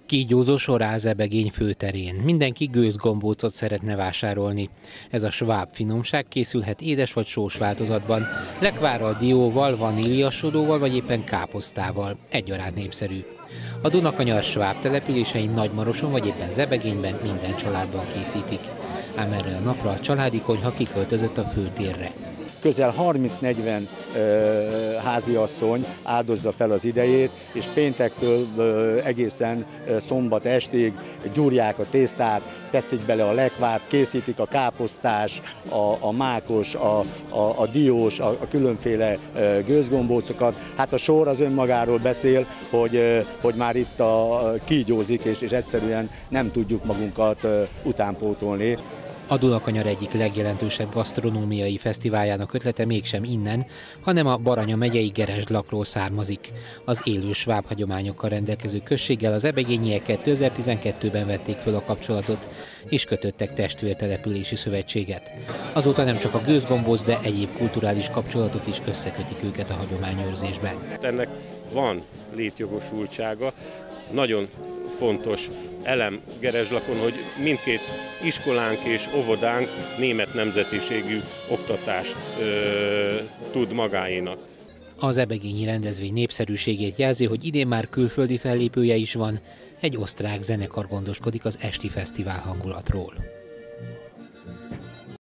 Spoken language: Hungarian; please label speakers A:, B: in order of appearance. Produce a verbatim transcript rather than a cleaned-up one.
A: Kígyózó sor áll Zebegény főterén. Mindenki gőzgombócot szeretne vásárolni. Ez a sváb finomság készülhet édes vagy sós változatban, lekvárral, dióval, vaníliasodóval vagy éppen káposztával. Egyaránt népszerű. A Dunakanyar sváb településein Nagymaroson vagy éppen Zebegényben minden családban készítik. Ám erre a napra a családi konyha kiköltözött a főtérre.
B: Közel harminc-negyven háziasszony áldozza fel az idejét, és péntektől ö, egészen ö, szombat estig gyúrják a tésztát, teszik bele a lekvárt, készítik a káposztás, a, a mákos, a, a, a diós, a, a különféle ö, gőzgombócokat. Hát a sor az önmagáról beszél, hogy, ö, hogy már itt a, kígyózik, és, és egyszerűen nem tudjuk magunkat ö, utánpótolni.
A: A Dunakanyar egyik legjelentősebb gasztronómiai fesztiváljának ötlete mégsem innen, hanem a Baranya megyei Geresdlakról származik. Az élő sváb hagyományokkal rendelkező községgel az zebegényiek kétezer-tizenkettőben vették föl a kapcsolatot, és kötöttek testvértelepülési szövetséget. Azóta nem csak a gőzgombóc, de egyéb kulturális kapcsolatok is összekötik őket a hagyományőrzésben.
C: Ennek van létjogosultsága. Nagyon fontos elem Geresdlakon, hogy mindkét iskolánk és óvodánk német nemzetiségű oktatást ö, tud magáénak.
A: Az zebegényi rendezvény népszerűségét jelzi, hogy idén már külföldi fellépője is van, egy osztrák zenekar gondoskodik az esti fesztivál hangulatról.